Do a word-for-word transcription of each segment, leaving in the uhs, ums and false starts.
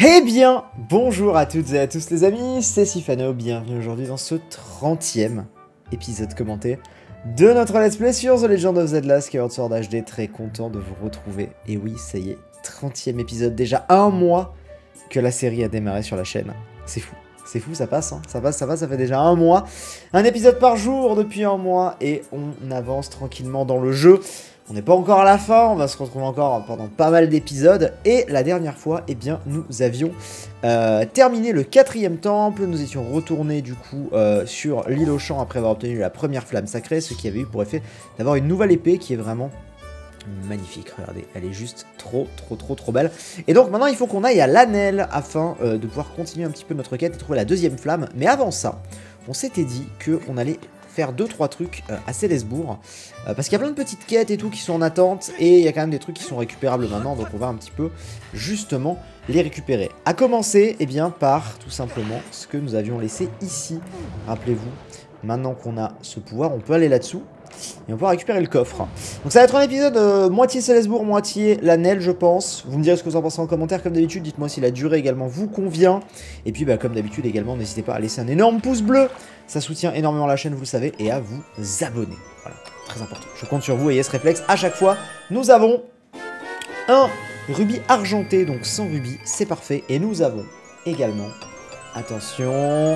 Eh bien, bonjour à toutes et à tous les amis, c'est Sifano, bienvenue aujourd'hui dans ce trentième épisode commenté de notre let's play sur The Legend of Zelda Skyward Sword H D. Très content de vous retrouver, et oui, ça y est, trentième épisode, déjà un mois que la série a démarré sur la chaîne, c'est fou. C'est fou, ça passe, hein. ça passe, ça passe, ça fait déjà un mois. Un épisode par jour depuis un mois, et on avance tranquillement dans le jeu. On n'est pas encore à la fin, on va se retrouver encore pendant pas mal d'épisodes. Et la dernière fois, eh bien, nous avions euh, terminé le quatrième temple. Nous étions retournés du coup euh, sur l'île aux champs après avoir obtenu la première flamme sacrée, ce qui avait eu pour effet d'avoir une nouvelle épée qui est vraiment magnifique. Regardez, elle est juste trop, trop, trop, trop belle. Et donc maintenant, il faut qu'on aille à l'Anel afin euh, de pouvoir continuer un petit peu notre quête et trouver la deuxième flamme. Mais avant ça, on s'était dit qu'on allait faire deux trois trucs euh, à Célesbourg, euh, parce qu'il y a plein de petites quêtes et tout qui sont en attente, et il y a quand même des trucs qui sont récupérables maintenant, donc on va un petit peu justement les récupérer. À commencer, eh bien, par tout simplement ce que nous avions laissé ici. Rappelez-vous, maintenant qu'on a ce pouvoir, on peut aller là-dessous, et on peut récupérer le coffre. Donc ça va être un épisode euh, moitié Célesbourg, moitié l'Anel, je pense. Vous me direz ce que vous en pensez en commentaire, comme d'habitude. Dites-moi si la durée également vous convient. Et puis, bah, comme d'habitude également, n'hésitez pas à laisser un énorme pouce bleu. Ça soutient énormément la chaîne, vous le savez, et à vous abonner. Voilà, très important. Je compte sur vous, ayez ce réflexe à chaque fois. Nous avons un rubis argenté, donc sans rubis, c'est parfait. Et nous avons également, attention...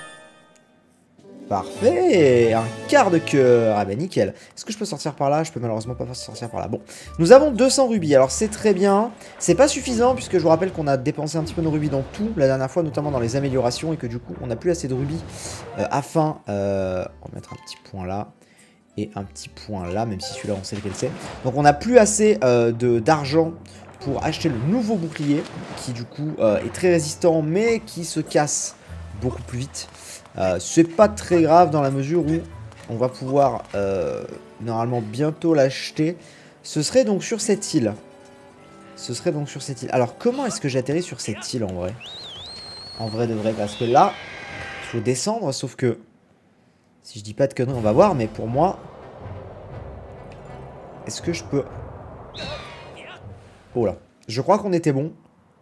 Parfait, un quart de cœur, ah bah nickel. Est-ce que je peux sortir par là? Je peux malheureusement pas sortir par là. Bon, nous avons deux cents rubis, alors c'est très bien. C'est pas suffisant puisque je vous rappelle qu'on a dépensé un petit peu nos rubis dans tout la dernière fois, notamment dans les améliorations, et que du coup on n'a plus assez de rubis euh, afin... Euh, on va mettre un petit point là et un petit point là, même si celui-là on sait lequel c'est. Donc on n'a plus assez euh, d'argent pour acheter le nouveau bouclier qui du coup euh, est très résistant mais qui se casse beaucoup plus vite. Euh, c'est pas très grave dans la mesure où on va pouvoir euh, normalement bientôt l'acheter. Ce serait donc sur cette île. Ce serait donc sur cette île. Alors comment est-ce que j'atterris sur cette île en vrai? En vrai de vrai, parce que là, il faut descendre, sauf que si je dis pas de conneries, on va voir, mais pour moi, est-ce que je peux... Oh là, je crois qu'on était bon.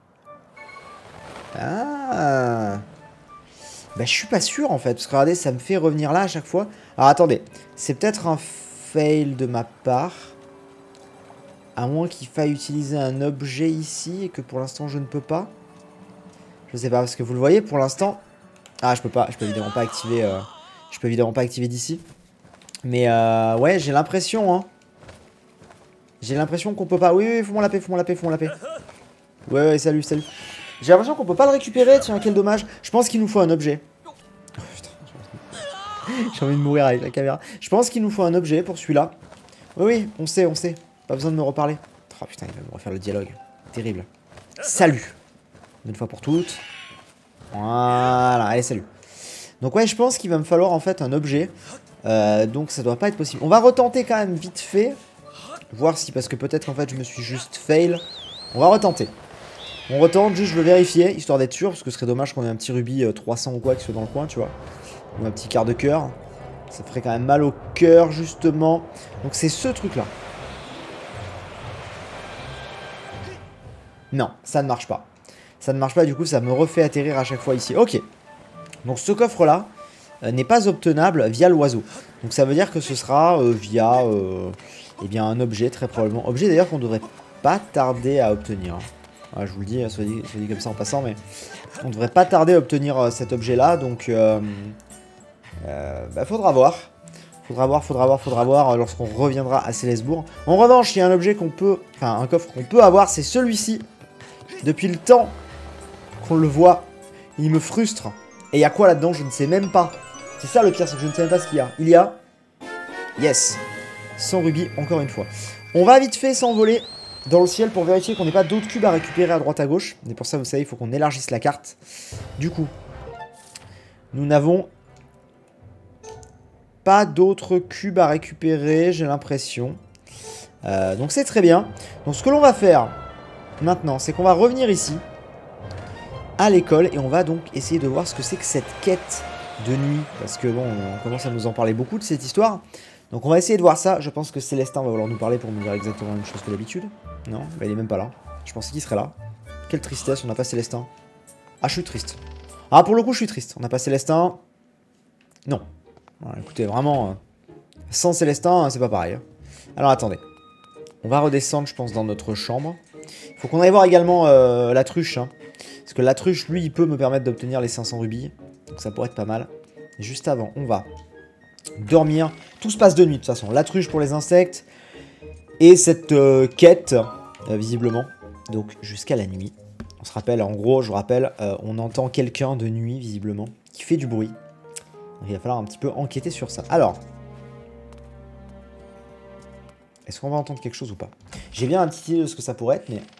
Ah... Bah je suis pas sûr en fait, parce que regardez, ça me fait revenir là à chaque fois. Alors attendez, c'est peut-être un fail de ma part. À moins qu'il faille utiliser un objet ici et que pour l'instant je ne peux pas. Je sais pas, parce que vous le voyez pour l'instant... Ah je peux pas, je peux évidemment pas activer... Euh... Je peux évidemment pas activer d'ici. Mais euh, ouais, j'ai l'impression hein. J'ai l'impression qu'on peut pas... Oui, oui, fous-moi la paix, fous-moi la paix, fous-moi la paix. Ouais, ouais, salut, salut. J'ai l'impression qu'on peut pas le récupérer, tiens, quel dommage. Je pense qu'il nous faut un objet. Oh, putain, j'ai envie de mourir avec la caméra. Je pense qu'il nous faut un objet pour celui-là. Oui, oui, on sait, on sait. Pas besoin de me reparler. Oh putain, il va me refaire le dialogue. Terrible. Salut. Une fois pour toutes. Voilà, allez, salut. Donc ouais, je pense qu'il va me falloir en fait un objet. Euh, donc ça doit pas être possible. On va retenter quand même vite fait. Voir si, parce que peut-être qu'en fait je me suis juste fail. On va retenter. On retente, juste je veux vérifier, histoire d'être sûr, parce que ce serait dommage qu'on ait un petit rubis euh, trois cents ou quoi qui soit dans le coin, tu vois. Ou un petit quart de cœur. Ça ferait quand même mal au cœur, justement. Donc c'est ce truc-là. Non, ça ne marche pas. Ça ne marche pas, du coup, ça me refait atterrir à chaque fois ici. Ok. Donc ce coffre-là euh, n'est pas obtenable via l'oiseau. Donc ça veut dire que ce sera euh, via euh, eh bien, un objet, très probablement. Objet d'ailleurs qu'on devrait pas tarder à obtenir. Ah, je vous le dis, soit dit, soit dit comme ça en passant, mais on devrait pas tarder à obtenir euh, cet objet-là, donc euh, euh, bah, faudra voir. Faudra voir, faudra voir, faudra voir euh, lorsqu'on reviendra à Célesbourg. En revanche, il y a un objet qu'on peut, enfin un coffre qu'on peut avoir, c'est celui-ci. Depuis le temps qu'on le voit, il me frustre. Et il y a quoi là-dedans? Je ne sais même pas. C'est ça le pire, c'est que je ne sais même pas ce qu'il y a. Il y a... Yes. cent rubis, encore une fois. On va vite fait s'envoler dans le ciel pour vérifier qu'on n'ait pas d'autres cubes à récupérer à droite à gauche. Et pour ça, vous savez, il faut qu'on élargisse la carte. Du coup, nous n'avons pas d'autres cubes à récupérer, j'ai l'impression. Euh, donc c'est très bien. Donc ce que l'on va faire maintenant, c'est qu'on va revenir ici, à l'école, et on va donc essayer de voir ce que c'est que cette quête de nuit. Parce que bon, on commence à nous en parler beaucoup de cette histoire. Donc on va essayer de voir ça. Je pense que Célestin va vouloir nous parler pour me dire exactement la même chose que d'habitude. Non, bah, il est même pas là. Je pensais qu'il serait là. Quelle tristesse, on n'a pas Célestin. Ah, je suis triste. Ah, pour le coup, je suis triste. On n'a pas Célestin. Non. Voilà, écoutez, vraiment, euh, sans Célestin, c'est pas pareil. Hein. Alors, attendez. On va redescendre, je pense, dans notre chambre. Il faut qu'on aille voir également euh, la truche. Hein. Parce que la truche, lui, il peut me permettre d'obtenir les cinq cents rubis. Donc ça pourrait être pas mal. Et juste avant, on va dormir. Tout se passe de nuit, de toute façon. La truche pour les insectes. Et cette euh, quête, euh, visiblement. Donc jusqu'à la nuit. On se rappelle, en gros, je vous rappelle, euh, on entend quelqu'un de nuit, visiblement, qui fait du bruit. Donc il va falloir un petit peu enquêter sur ça. Alors... Est-ce qu'on va entendre quelque chose ou pas? J'ai bien un petit idée de ce que ça pourrait être, mais...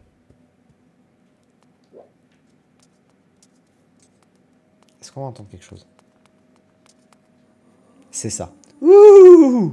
Est-ce qu'on va entendre quelque chose? C'est ça. Ouh!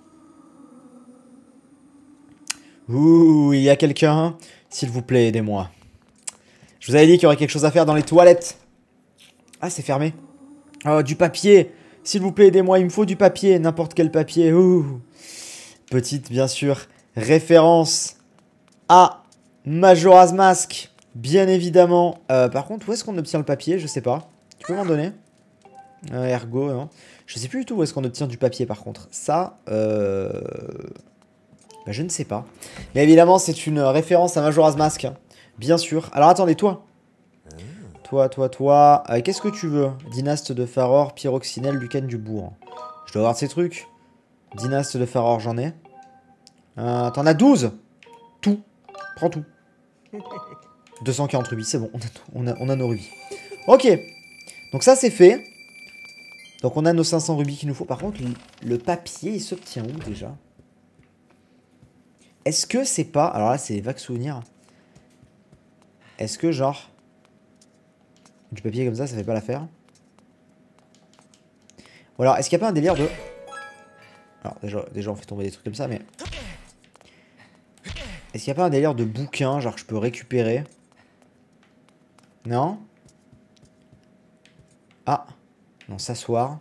Ouh, il y a quelqu'un? S'il vous plaît, aidez-moi. Je vous avais dit qu'il y aurait quelque chose à faire dans les toilettes. Ah, c'est fermé. Oh, du papier. S'il vous plaît, aidez-moi, il me faut du papier. N'importe quel papier. Ouh. Petite, bien sûr, référence à Majora's Mask, bien évidemment. Euh, par contre, où est-ce qu'on obtient le papier? Je sais pas. Tu peux m'en donner? euh, Ergo, non. Je sais plus du tout où est-ce qu'on obtient du papier, par contre. Ça, euh... bah, je ne sais pas. Mais évidemment, c'est une référence à Majora's Mask, hein. Bien sûr. Alors, attendez, toi. Toi, toi, toi. Euh, Qu'est-ce que tu veux? Dynaste de Faror, Pyroxynelle, Lucan du Bourg. Je dois avoir de ces trucs. Dynaste de Faror, j'en ai. Euh, T'en as douze. Tout. Prends tout. deux cent quarante rubis, c'est bon. On a, on, a, on a nos rubis. Ok. Donc ça, c'est fait. Donc on a nos cinq cents rubis qu'il nous faut. Par contre, le, le papier, il s'obtient où déjà? Est-ce que c'est pas... Alors là, c'est vague souvenir. Est-ce que genre... Du papier comme ça, ça fait pas l'affaire? Ou alors, est-ce qu'il n'y a pas un délire de... Alors déjà, déjà, on fait tomber des trucs comme ça, mais... Est-ce qu'il n'y a pas un délire de bouquin, genre que je peux récupérer? Non? Ah. Non, s'asseoir.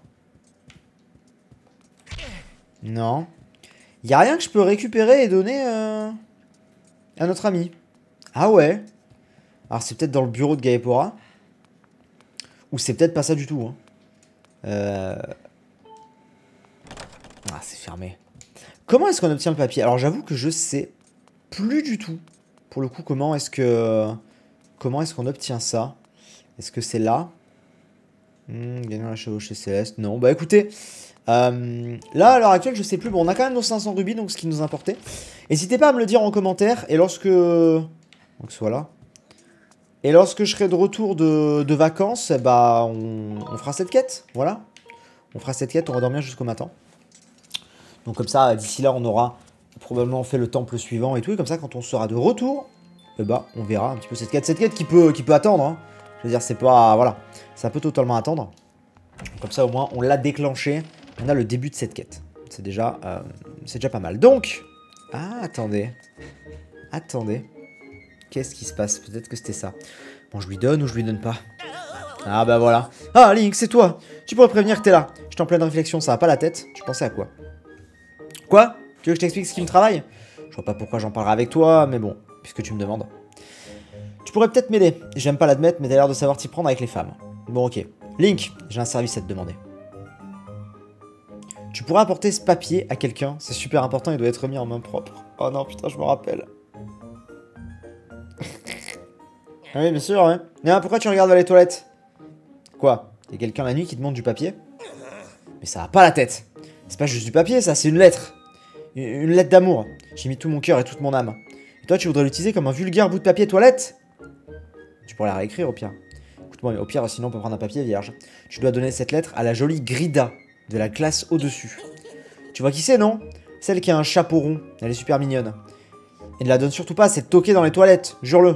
Non. Il n'y a rien que je peux récupérer et donner euh, à notre ami. Ah ouais. Alors c'est peut-être dans le bureau de Gaepora. Ou c'est peut-être pas ça du tout. Hein. Euh... Ah, c'est fermé. Comment est-ce qu'on obtient le papier? Alors j'avoue que je sais plus du tout. Pour le coup, comment est-ce que... Comment est-ce qu'on obtient ça? Est-ce que c'est là? hmm, Gagnant la chevauchée céleste. Non, bah écoutez... Euh, là, à l'heure actuelle, je sais plus. Bon, on a quand même nos cinq cents rubis, donc ce qui nous importait. N'hésitez pas à me le dire en commentaire. Et lorsque... Donc voilà. Et lorsque je serai de retour de, de vacances, bah on, on fera cette quête. Voilà. On fera cette quête, on va dormir jusqu'au matin. Donc comme ça, d'ici là, on aura probablement fait le temple suivant et tout. Et comme ça, quand on sera de retour, eh bah, on verra un petit peu cette quête. Cette quête qui peut, qui peut attendre. Hein. Je veux dire, c'est pas... Voilà. Ça peut totalement attendre. Comme ça, au moins, on l'a déclenché. On a le début de cette quête. C'est déjà, euh, c'est déjà pas mal. Donc... Ah, attendez. Attendez. Qu'est-ce qui se passe? Peut-être que c'était ça. Bon, je lui donne ou je lui donne pas? Ah bah voilà. Ah, Link, c'est toi. Tu pourrais prévenir que t'es là. Je suis en pleine réflexion, ça va pas la tête. Tu pensais à quoi? Quoi? Tu veux que je t'explique ce qui me travaille? Je vois pas pourquoi j'en parlerai avec toi, mais bon, puisque tu me demandes. Tu pourrais peut-être m'aider. J'aime pas l'admettre, mais t'as l'air de savoir t'y prendre avec les femmes. Bon, ok. Link, j'ai un service à te demander. Tu pourrais apporter ce papier à quelqu'un. C'est super important, il doit être mis en main propre. Oh non, putain, je me rappelle. Ah oui, bien sûr, ouais. Mais pourquoi tu regardes vers les toilettes? Quoi? Y'a quelqu'un la nuit qui demande du papier? Mais ça va pas la tête. C'est pas juste du papier, ça, c'est une lettre. Une lettre d'amour. J'ai mis tout mon cœur et toute mon âme. Et toi, tu voudrais l'utiliser comme un vulgaire bout de papier toilette? Tu pourrais la réécrire au pire. Écoute-moi, au pire, sinon on peut prendre un papier vierge. Tu dois donner cette lettre à la jolie Grida de la classe au-dessus. Tu vois qui c'est, non? Celle qui a un chapeau rond. Elle est super mignonne. Et ne la donne surtout pas à cette toquée dans les toilettes. Jure-le.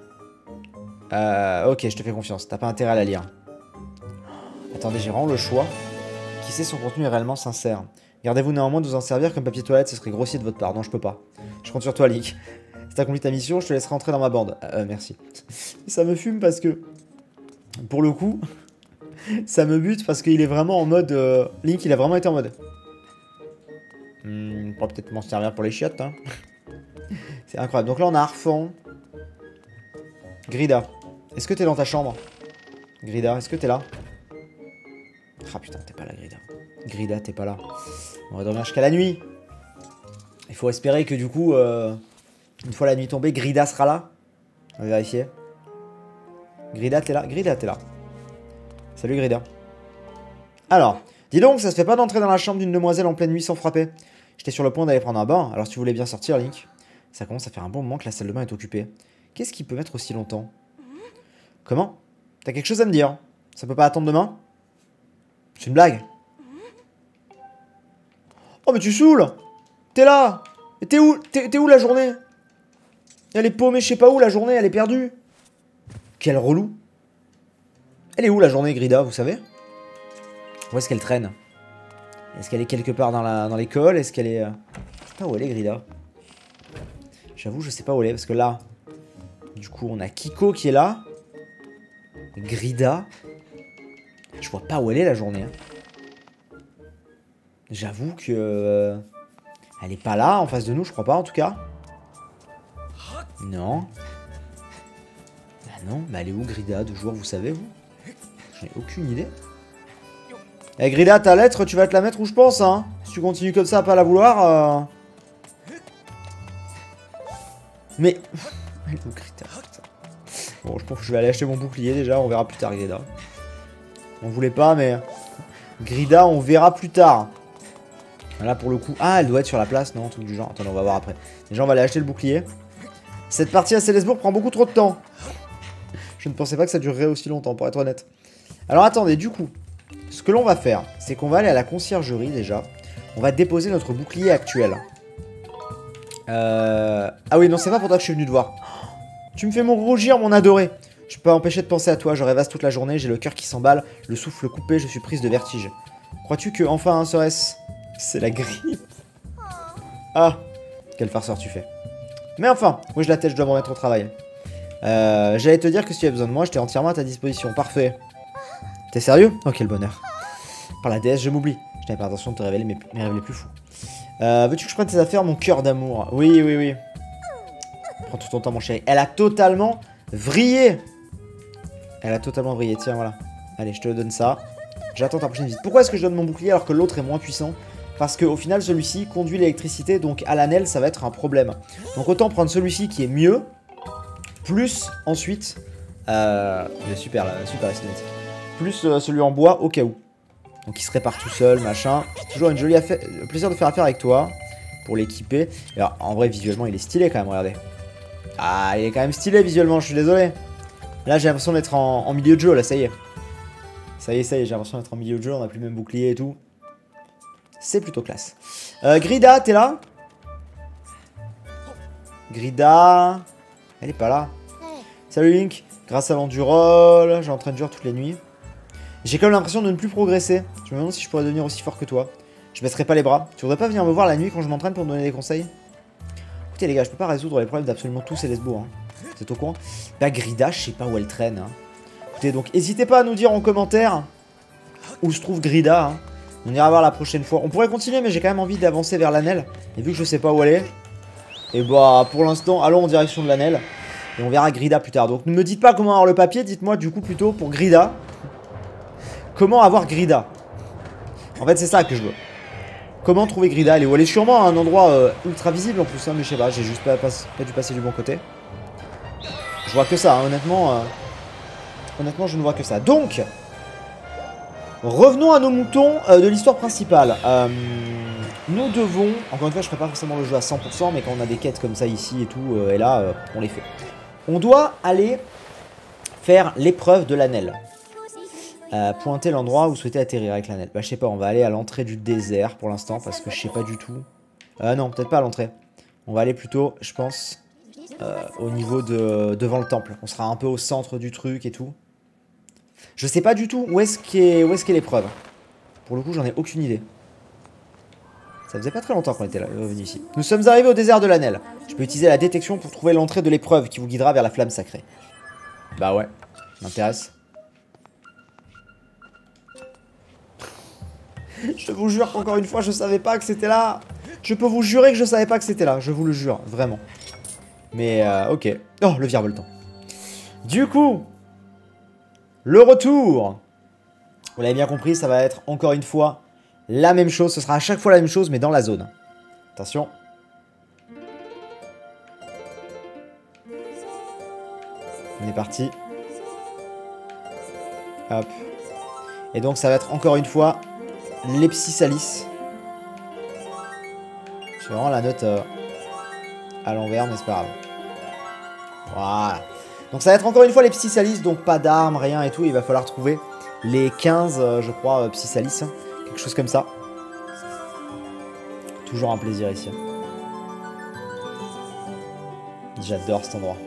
Euh, ok, je te fais confiance. T'as pas intérêt à la lire. Attendez, j'ai vraiment le choix. Qui sait son contenu est réellement sincère. Gardez-vous néanmoins de vous en servir comme papier toilette, ce serait grossier de votre part. Non, je peux pas. Je compte sur toi, Link. Si t'as accompli ta mission, je te laisserai entrer dans ma bande. Euh, merci. Ça me fume parce que... Pour le coup... ça me bute parce qu'il est vraiment en mode... Euh... Link, il a vraiment été en mode... Hmm, on pourra peut-être m'en servir pour les chiottes, hein. C'est incroyable. Donc là, on a Arfan. Grida, est-ce que t'es dans ta chambre? Grida, est-ce que t'es là? Ah putain, t'es pas là, Grida. Grida, t'es pas là. On va dormir jusqu'à la nuit. Il faut espérer que du coup, euh, une fois la nuit tombée, Grida sera là. On va vérifier. Grida, t'es là? Grida, t'es là. Salut, Grida. Alors, dis donc, ça se fait pas d'entrer dans la chambre d'une demoiselle en pleine nuit sans frapper. J'étais sur le point d'aller prendre un bain, alors si tu voulais bien sortir, Link. Ça commence à faire un bon moment que la salle de bain est occupée. Qu'est-ce qui peut mettre aussi longtemps? Comment? T'as quelque chose à me dire? Ça peut pas attendre demain? C'est une blague? Oh mais tu saoules! T'es là! Et t'es où? T'es où la journée? Elle est paumée je sais pas où la journée, elle est perdue. Quel relou. Elle est où la journée, Grida, vous savez? Où est-ce qu'elle traîne? Est-ce qu'elle est quelque part dans la dans l'école? Est-ce qu'elle est... Euh... Je sais pas où elle est, Grida. J'avoue, je sais pas où elle est, parce que là... Du coup, on a Kiko qui est là. Grida. Je vois pas où elle est la journée. Hein. J'avoue que... Euh... Elle est pas là, en face de nous, je crois pas, en tout cas. Non. Bah non, mais elle est où, Grida, de jour, vous savez, vous? J'en ai aucune idée. Eh, Grida, ta lettre, tu vas te la mettre où je pense, hein? Si tu continues comme ça à pas la vouloir... Euh... Mais... Elle est où, Grida? Bon, je pense que je vais aller acheter mon bouclier, déjà, on verra plus tard, Grida. On voulait pas, mais... Grida, on verra plus tard. Là, pour le coup... Ah, elle doit être sur la place, non? Un truc du genre. Attendez, on va voir après. Déjà, on va aller acheter le bouclier. Cette partie à Célesbourg prend beaucoup trop de temps. Je ne pensais pas que ça durerait aussi longtemps, pour être honnête. Alors, attendez, du coup... Ce que l'on va faire, c'est qu'on va aller à la conciergerie, déjà. On va déposer notre bouclier actuel. Euh... Ah oui, non, c'est pas pour toi que je suis venu te voir. Tu me fais mon rougir, mon adoré. Je peux pas empêcher de penser à toi, je rêvasse toute la journée, j'ai le cœur qui s'emballe, le souffle coupé, je suis prise de vertige. Crois-tu que, enfin, hein, serait-ce... C'est la grippe. Ah, quelle farceur tu fais. Mais enfin, moi je la tête, je dois me remettre au travail. Euh, J'allais te dire que si tu avais besoin de moi, j'étais entièrement à ta disposition. Parfait. T'es sérieux? Oh, quel bonheur. Par la déesse, je m'oublie. Je n'avais pas l'intention de te révéler mes, mes rêves les plus fous. Euh, Veux-tu que je prenne tes affaires, mon cœur d'amour? Oui, oui, oui. Prends tout ton temps, mon chéri. Elle a totalement vrillé. Elle a totalement vrillé. Tiens, voilà. Allez, je te donne ça. J'attends ta prochaine visite. Pourquoi est-ce que je donne mon bouclier alors que l'autre est moins puissant? Parce qu'au final, celui-ci conduit l'électricité. Donc, à l'anel, ça va être un problème. Donc, autant prendre celui-ci qui est mieux. Plus, ensuite... Euh, super, là, super la cinématique. Plus euh, celui en bois, au cas où. Donc, il se répare tout seul, machin. Toujours une jolie affaire. Le plaisir de faire affaire avec toi. Pour l'équiper. Alors, en vrai, visuellement, il est stylé quand même, regardez. Ah, il est quand même stylé visuellement, je suis désolé. Là, j'ai l'impression d'être en, en milieu de jeu, là, ça y est. Ça y est, ça y est, j'ai l'impression d'être en milieu de jeu, on a plus le même bouclier et tout. C'est plutôt classe. Euh, Grida, t'es là? Grida... Elle est pas là. Salut Link. Grâce à l'endurol, j'entraîne dur toutes les nuits. J'ai quand même l'impression de ne plus progresser. Je me demande si je pourrais devenir aussi fort que toi. Je baisserai pas les bras. Tu voudrais pas venir me voir la nuit quand je m'entraîne pour me donner des conseils? Écoutez les gars, je peux pas résoudre les problèmes d'absolument tous ces lesbos. Hein. Vous êtes au courant? Bah Grida, je sais pas où elle traîne. Hein. Écoutez, donc n'hésitez pas à nous dire en commentaire où se trouve Grida. Hein. On ira voir la prochaine fois. On pourrait continuer, mais j'ai quand même envie d'avancer vers l'anel. Et vu que je sais pas où elle est, et bah pour l'instant, allons en direction de l'anel. Et on verra Grida plus tard. Donc ne me dites pas comment avoir le papier, dites-moi du coup plutôt pour Grida. Comment avoir Grida? En fait, c'est ça que je veux. Comment trouver Grida? Elle est où? Elle est sûrement à un endroit euh, ultra visible en plus, hein, mais je sais pas, j'ai juste pas, pas, pas dû passer du bon côté. Je vois que ça, hein, honnêtement. Euh, honnêtement, je ne vois que ça. Donc, revenons à nos moutons euh, de l'histoire principale. Euh, nous devons, encore une fois, je ferai pas forcément le jeu à cent pour cent, mais quand on a des quêtes comme ça ici et tout, euh, et là, euh, on les fait. On doit aller faire l'épreuve de l'anel. Euh, pointer l'endroit où vous souhaitez atterrir avec l'anel. Bah je sais pas, on va aller à l'entrée du désert pour l'instant parce que je sais pas du tout. Euh, non, peut-être pas à l'entrée. On va aller plutôt, je pense, euh, au niveau de devant le temple. On sera un peu au centre du truc et tout. Je sais pas du tout où est-ce qu'est où est-ce qu'est l'épreuve. Pour le coup, j'en ai aucune idée. Ça faisait pas très longtemps qu'on était là, revenu ici. Nous sommes arrivés au désert de l'anel. Je peux utiliser la détection pour trouver l'entrée de l'épreuve qui vous guidera vers la flamme sacrée. Bah ouais, m'intéresse. Je vous jure qu'encore une fois, je savais pas que c'était là. Je peux vous jurer que je savais pas que c'était là. Je vous le jure, vraiment. Mais, euh, ok. Oh, le virevoltant. Du coup, le retour. Vous l'avez bien compris, ça va être encore une fois la même chose. Ce sera à chaque fois la même chose, mais dans la zone. Attention. On est parti. Hop. Et donc ça va être encore une fois les Psy-Salis. Je fais vraiment la note euh, à l'envers, mais c'est pas grave. Voilà. Donc ça va être encore une fois les Psy-Salis, donc pas d'armes, rien et tout. Il va falloir trouver les quinze, euh, je crois, euh, Psy-Salis. Hein. Quelque chose comme ça. Toujours un plaisir ici. J'adore cet endroit.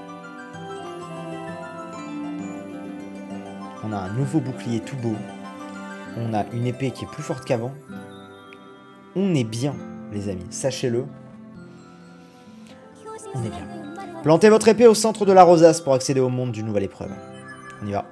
On a un nouveau bouclier tout beau. On a une épée qui est plus forte qu'avant. On est bien, les amis. Sachez-le. On est bien. Plantez votre épée au centre de la rosace pour accéder au monde d'une nouvelle épreuve. On y va.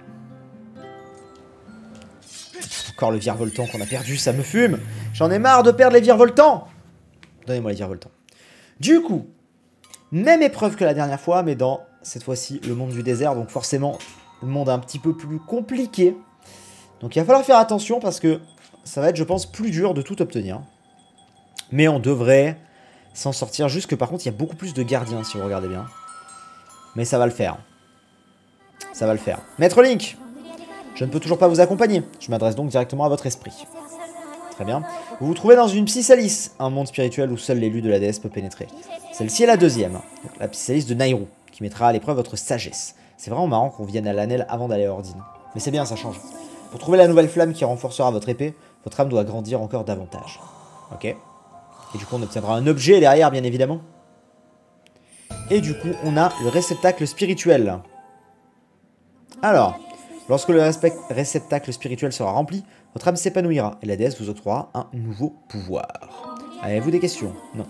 Encore le virevoltant qu'on a perdu, ça me fume. J'en ai marre de perdre les virevoltants. Donnez-moi les virevoltants. Du coup, même épreuve que la dernière fois, mais dans, cette fois-ci, le monde du désert. Donc forcément, le monde un petit peu plus compliqué. Donc il va falloir faire attention parce que ça va être, je pense, plus dur de tout obtenir. Mais on devrait s'en sortir. Juste que par contre, il y a beaucoup plus de gardiens, si vous regardez bien. Mais ça va le faire. Ça va le faire. Maître Link, je ne peux toujours pas vous accompagner. Je m'adresse donc directement à votre esprit. Très bien. Vous vous trouvez dans une Psy-Salis, un monde spirituel où seul l'élu de la déesse peut pénétrer. Celle-ci est la deuxième, la Psy-Salis de Nayru, qui mettra à l'épreuve votre sagesse. C'est vraiment marrant qu'on vienne à l'Anel avant d'aller à Ordine. Mais c'est bien, ça change. Pour trouver la nouvelle flamme qui renforcera votre épée, votre âme doit grandir encore davantage. Ok. Et du coup, on obtiendra un objet derrière, bien évidemment. Et du coup, on a le réceptacle spirituel. Alors, lorsque le réceptacle spirituel sera rempli, votre âme s'épanouira et la déesse vous octroiera un nouveau pouvoir. Avez-vous des questions? Non.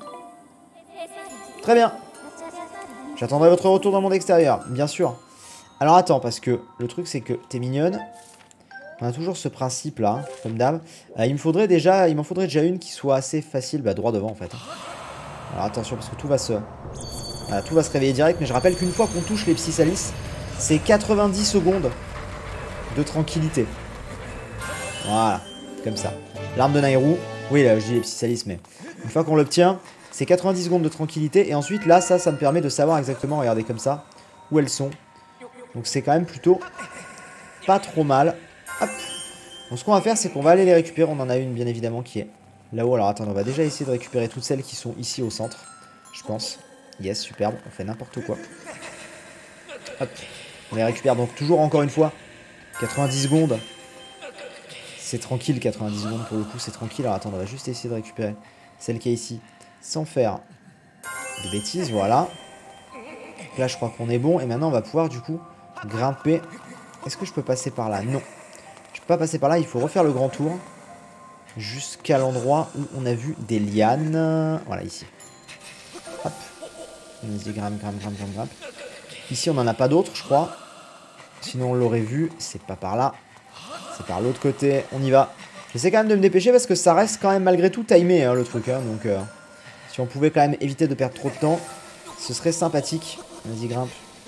Très bien. J'attendrai votre retour dans le monde extérieur, bien sûr. Alors attends, parce que le truc c'est que t'es mignonne. On a toujours ce principe là, comme d'hab. Euh, il me faudrait déjà, il m'en faudrait déjà une qui soit assez facile, bah droit devant en fait. Alors attention parce que tout va se, voilà, tout va se réveiller direct. Mais je rappelle qu'une fois qu'on touche les Psy-Salis, c'est quatre-vingt-dix secondes de tranquillité. Voilà, comme ça. L'arme de Nayru, oui là je dis les Psy-Salis, mais une fois qu'on l'obtient, c'est quatre-vingt-dix secondes de tranquillité. Et ensuite là, ça, ça me permet de savoir exactement, regardez comme ça, où elles sont. Donc c'est quand même plutôt pas trop mal. Hop. Donc ce qu'on va faire, c'est qu'on va aller les récupérer. On en a une bien évidemment qui est là-haut. Alors attendez, on va déjà essayer de récupérer toutes celles qui sont ici au centre, je pense. Yes, superbe, on fait n'importe quoi. Hop. On les récupère donc toujours encore une fois. quatre-vingt-dix secondes. C'est tranquille, quatre-vingt-dix secondes pour le coup, c'est tranquille. Alors attends, on va juste essayer de récupérer celle qui est ici sans faire de bêtises, voilà. Là je crois qu'on est bon. Et maintenant on va pouvoir du coup grimper. Est-ce que je peux passer par là? Non. Je peux pas passer par là, il faut refaire le grand tour. Jusqu'à l'endroit où on a vu des lianes. Voilà, ici. Hop. Vas-y, grimpe, grimpe, grimpe, grimpe, grimpe. Ici on n'en a pas d'autres, je crois. Sinon on l'aurait vu. C'est pas par là. C'est par l'autre côté. On y va. J'essaie quand même de me dépêcher parce que ça reste quand même malgré tout timé, hein, le truc. Hein, donc euh, si on pouvait quand même éviter de perdre trop de temps, ce serait sympathique. Vas-y, grimpe.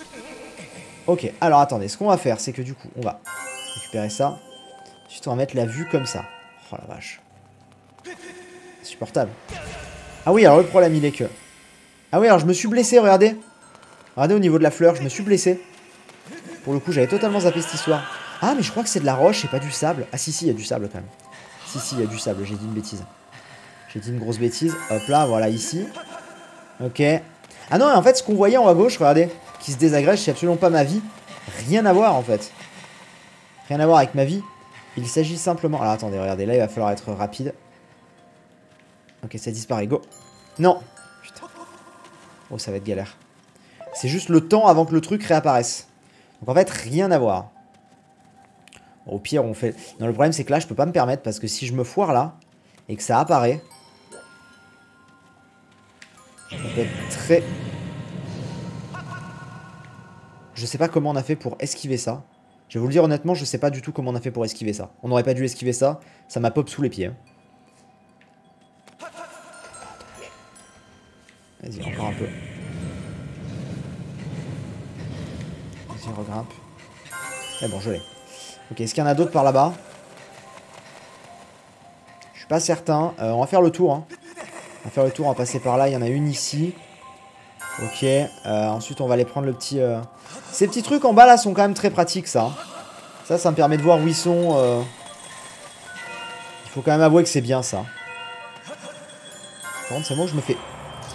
Ok, alors attendez, ce qu'on va faire, c'est que du coup, on va récupérer ça. Ensuite, on va mettre la vue comme ça. Oh la vache. Insupportable. Ah oui, alors le problème, il est que... Ah oui, alors je me suis blessé, regardez. Regardez au niveau de la fleur, je me suis blessé. Pour le coup, j'avais totalement zappé cette histoire. Ah, mais je crois que c'est de la roche et pas du sable. Ah si, si, il y a du sable quand même. Si, si, il y a du sable, j'ai dit une bêtise. J'ai dit une grosse bêtise. Hop là, voilà, ici. Ok. Ah non, en fait, ce qu'on voyait en haut à gauche, regardez, qui se désagrège, c'est absolument pas ma vie. Rien à voir, en fait. Rien à voir avec ma vie. Il s'agit simplement... Alors, attendez, regardez, là, il va falloir être rapide. Ok, ça disparaît, go. Non. Putain. Oh, ça va être galère. C'est juste le temps avant que le truc réapparaisse. Donc, en fait, rien à voir. Au pire, on fait... Non, le problème, c'est que là, je peux pas me permettre, parce que si je me foire là, et que ça apparaît... Ça peut être très... Je sais pas comment on a fait pour esquiver ça. Je vais vous le dire honnêtement, je sais pas du tout comment on a fait pour esquiver ça. On n'aurait pas dû esquiver ça. Ça m'a pop sous les pieds. Vas-y, encore un peu. Vas-y, regrimpe. Eh bon, je l'ai. Ok, est-ce qu'il y en a d'autres par là-bas? Je suis pas certain. Euh, on va faire le tour. Hein. On va faire le tour, on va passer par là. Il y en a une ici. Ok. Euh, ensuite, on va aller prendre le petit... Euh... Ces petits trucs en bas, là, sont quand même très pratiques, ça. Ça, ça me permet de voir où ils sont. Euh... Il faut quand même avouer que c'est bien, ça. Par contre, c'est moi que je me fais...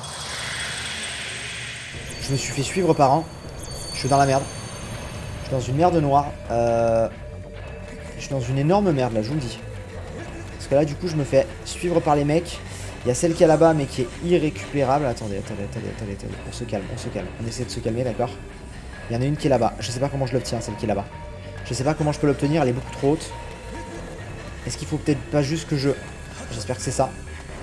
Je me suis fait suivre par un. Je suis dans la merde. Je suis dans une merde noire. Euh... Je suis dans une énorme merde, là, je vous le dis. Parce que là, du coup, je me fais suivre par les mecs. Il y a celle qui est là-bas, mais qui est irrécupérable. Attendez, attendez, attendez, attendez, attendez. On se calme, on se calme. On essaie de se calmer, d'accord? Il y en a une qui est là-bas. Je sais pas comment je l'obtiens, celle qui est là-bas. Je sais pas comment je peux l'obtenir, elle est beaucoup trop haute. Est-ce qu'il faut peut-être pas juste que je... J'espère que c'est ça.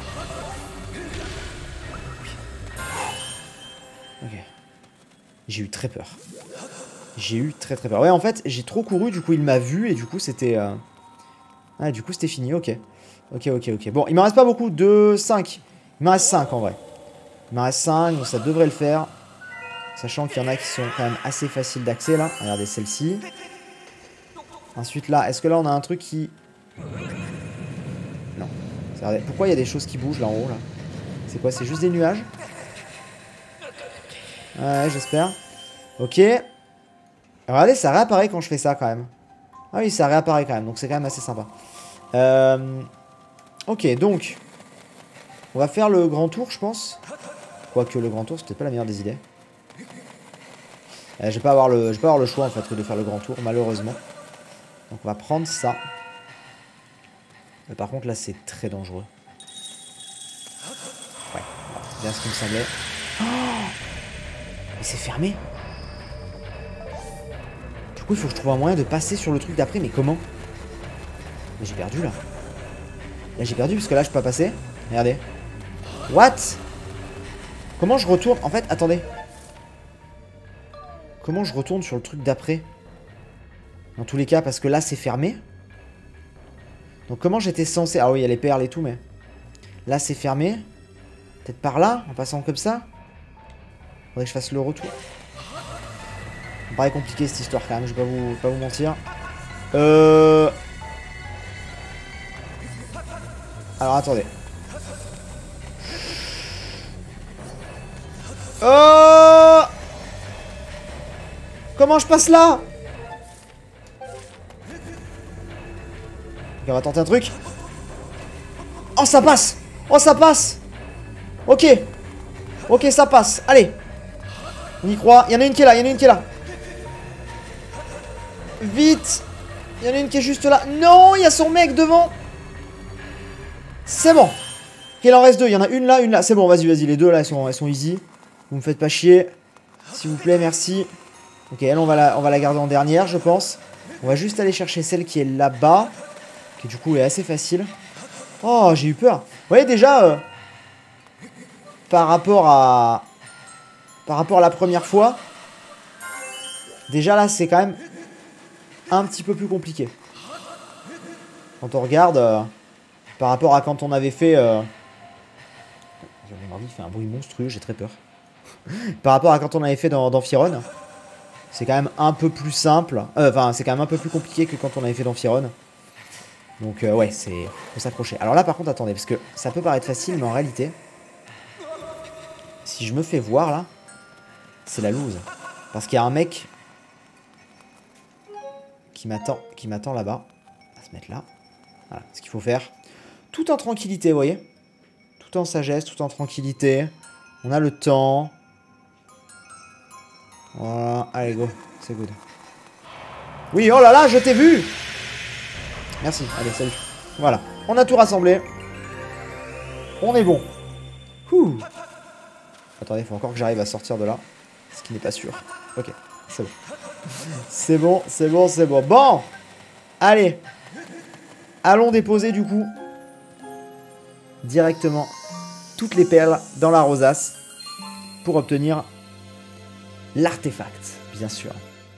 Ok. J'ai eu très peur. J'ai eu très très peur. Ouais, en fait, j'ai trop couru, du coup, il m'a vu, et du coup, c'était... Euh... Ah, du coup, c'était fini, ok. Ok, ok, ok. Bon, il m'en reste pas beaucoup. deux, cinq. Il m'en reste cinq, en vrai. Il m'en reste cinq, donc ça devrait le faire. Sachant qu'il y en a qui sont quand même assez faciles d'accès, là. Regardez celle-ci. Ensuite, là, est-ce que là, on a un truc qui... Non. Regardez. Pourquoi il y a des choses qui bougent, là, en haut, là? C'est quoi? C'est juste des nuages? Ouais, j'espère. Ok. Regardez, ça réapparaît quand je fais ça, quand même. Ah oui, ça réapparaît quand même, donc c'est quand même assez sympa. Euh... Ok, donc... On va faire le grand tour, je pense. Quoique le grand tour, c'est peut-être pas la meilleure des idées. Euh, je vais pas avoir le, je vais pas avoir le choix, en fait, que de faire le grand tour, malheureusement. Donc on va prendre ça. Mais par contre, là, c'est très dangereux. Ouais, voilà, bien ce qui me semblait. Oh, mais c'est fermé. Du coup, il faut que je trouve un moyen de passer sur le truc d'après, mais comment? Mais j'ai perdu, là. Là, j'ai perdu, parce que là, je peux pas passer. Regardez. What? Comment je retourne? En fait, attendez. Comment je retourne sur le truc d'après? Dans tous les cas, parce que là, c'est fermé. Donc, comment j'étais censé... Ah oui, il y a les perles et tout, mais... Là, c'est fermé. Peut-être par là, en passant comme ça. Faudrait que je fasse le retour. Ça me paraît compliqué, cette histoire, quand même. Je vais pas vous, pas vous mentir. Euh... Alors, attendez. Oh! Comment je passe là? Ok, on va tenter un truc. Oh, ça passe! Oh, ça passe! Ok. Ok, ça passe. Allez. On y croit. Il y en a une qui est là. Il y en a une qui est là. Vite. Il y en a une qui est juste là. Non, il y a son mec devant. C'est bon. Ok, il en reste deux. Il y en a une là, une là. C'est bon, vas-y, vas-y. Les deux là, elles sont, elles sont easy. Vous me faites pas chier. S'il vous plaît, merci. Ok, elle, on va, la, on va la garder en dernière, je pense. On va juste aller chercher celle qui est là-bas. Qui, du coup, est assez facile. Oh, j'ai eu peur. Vous voyez, déjà, euh, par rapport à... Par rapport à la première fois, déjà, là, c'est quand même un petit peu plus compliqué. Quand on regarde, euh, par rapport à quand on avait fait... Euh... J'avais envie, il fait un bruit monstrueux, j'ai très peur. Par rapport à quand on avait fait dans, dans Firon, c'est quand même un peu plus simple. Euh, enfin, c'est quand même un peu plus compliqué que quand on avait fait dans Firon. Donc, euh, ouais, c'est... faut s'accrocher. Alors là, par contre, attendez, parce que ça peut paraître facile, mais en réalité, si je me fais voir, là, c'est la loose. Parce qu'il y a un mec qui m'attend qui m'attend là-bas. On va se mettre là. Voilà, ce qu'il faut faire. Tout en tranquillité, vous voyez. Tout en sagesse, tout en tranquillité. On a le temps. Voilà, allez, go. C'est good. Oui, oh là là, je t'ai vu. Merci, allez, salut. Voilà, on a tout rassemblé. On est bon. Ouh. Attendez, il faut encore que j'arrive à sortir de là. Ce qui n'est pas sûr. Ok, c'est bon. C'est bon, c'est bon, c'est bon. Bon. Allez. Allons déposer du coup directement toutes les perles dans la rosace pour obtenir l'artefact, bien sûr.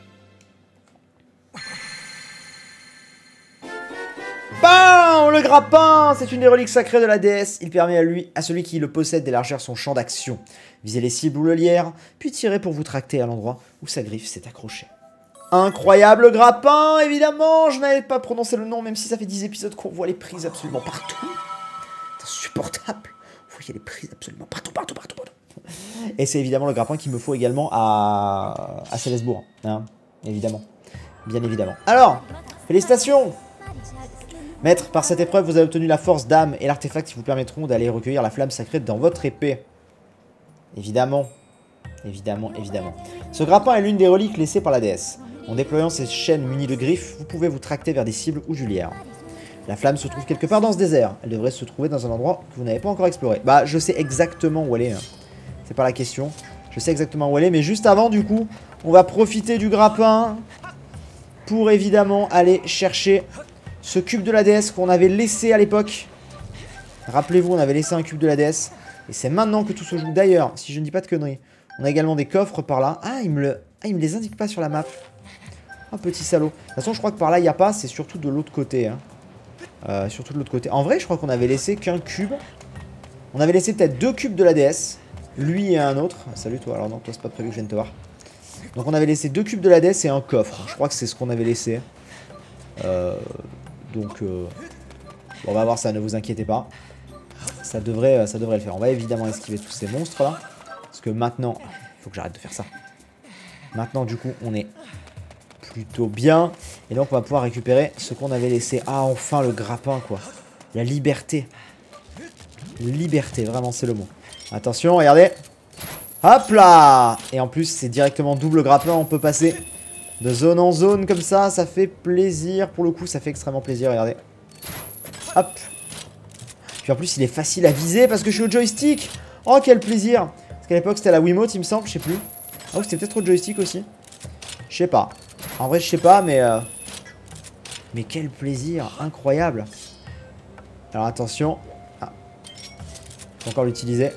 Bam! Le grappin! C'est une des reliques sacrées de la déesse. Il permet à lui, à celui qui le possède d'élargir son champ d'action. Visez les cibles ou le lierre, puis tirez pour vous tracter à l'endroit où sa griffe s'est accrochée. Incroyable grappin, évidemment. Je n'avais pas prononcé le nom, même si ça fait dix épisodes qu'on voit les prises absolument partout. C'est insupportable. Vous voyez les prises absolument partout, partout, partout, partout. Et c'est évidemment le grappin qu'il me faut également à, à Célesbourg, hein, évidemment. Bien évidemment. Alors, félicitations! Maître, par cette épreuve, vous avez obtenu la force d'âme et l'artefact qui vous permettront d'aller recueillir la flamme sacrée dans votre épée. Évidemment. Évidemment, évidemment. Ce grappin est l'une des reliques laissées par la déesse. En déployant ses chaînes munies de griffes, vous pouvez vous tracter vers des cibles ou julières. La flamme se trouve quelque part dans ce désert. Elle devrait se trouver dans un endroit que vous n'avez pas encore exploré. Bah, je sais exactement où elle est. Hein. C'est pas la question. Je sais exactement où elle est, mais juste avant, du coup, on va profiter du grappin pour évidemment aller chercher ce cube de la déesse qu'on avait laissé à l'époque. Rappelez-vous, on avait laissé un cube de la déesse. Et c'est maintenant que tout se joue. D'ailleurs, si je ne dis pas de conneries, on a également des coffres par là. Ah, il me, le... ah, il me les indique pas sur la map. Un petit salaud. De toute façon, je crois que par là, il n'y a pas. C'est surtout de l'autre côté. Hein. Euh, surtout de l'autre côté. En vrai, je crois qu'on avait laissé qu'un cube. On avait laissé peut-être deux cubes de la déesse. Lui et un autre. Salut toi. Alors non, toi, c'est pas prévu que je vienne te voir. Donc, on avait laissé deux cubes de la déesse et un coffre. Je crois que c'est ce qu'on avait laissé. Euh... Donc, euh... bon, on va voir ça. Ne vous inquiétez pas. Ça devrait, ça devrait le faire. On va évidemment esquiver tous ces monstres là. Parce que maintenant, il faut que j'arrête de faire ça. Maintenant, du coup, on est plutôt bien. Et donc, on va pouvoir récupérer ce qu'on avait laissé. Ah, enfin, le grappin, quoi. La liberté. Liberté, vraiment, c'est le mot. Attention, regardez. Hop là! Et en plus, c'est directement double grappin. On peut passer de zone en zone comme ça. Ça fait plaisir. Pour le coup, ça fait extrêmement plaisir. Regardez. Hop. Puis en plus, il est facile à viser parce que je suis au joystick. Oh, quel plaisir! Parce qu'à l'époque, c'était la Wiimote, il me semble. Je sais plus. Ah, oh, c'était peut-être au joystick aussi. Je sais pas. En vrai, je sais pas, mais... Euh... Mais quel plaisir. Incroyable. Alors, attention. Ah. Faut encore l'utiliser.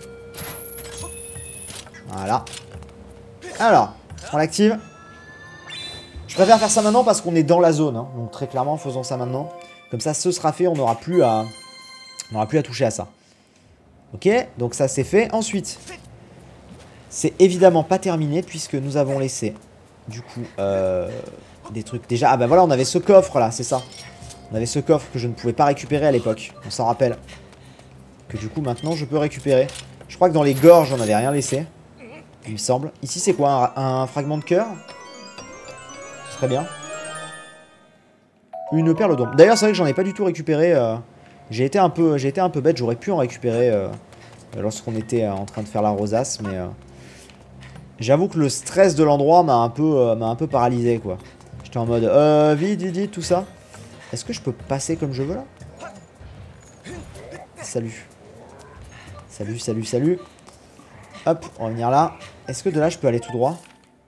Voilà. Alors, on l'active. Je préfère faire ça maintenant parce qu'on est dans la zone. Hein. Donc, très clairement, faisons ça maintenant. Comme ça, ce sera fait. On n'aura plus à... On n'aura plus à toucher à ça. Ok, donc ça c'est fait. Ensuite, c'est évidemment pas terminé puisque nous avons laissé du coup euh, des trucs. Déjà, ah bah voilà, on avait ce coffre là, c'est ça. On avait ce coffre que je ne pouvais pas récupérer à l'époque. On s'en rappelle. Que du coup maintenant je peux récupérer. Je crois que dans les gorges on n'avait rien laissé. Il me semble. Ici c'est quoi, un, un fragment de cœur? Très bien. Une perle d'ombre. D'ailleurs c'est vrai que j'en ai pas du tout récupéré. Euh... J'ai été un peu, j'ai été un peu bête, j'aurais pu en récupérer euh, lorsqu'on était euh, en train de faire la rosace, mais euh, j'avoue que le stress de l'endroit m'a un peu, euh, m'a un peu paralysé quoi. J'étais en mode, euh, vite, vite, vite, tout ça. Est-ce que je peux passer comme je veux là? Salut. Salut, salut, salut. Hop, on va venir là. Est-ce que de là je peux aller tout droit?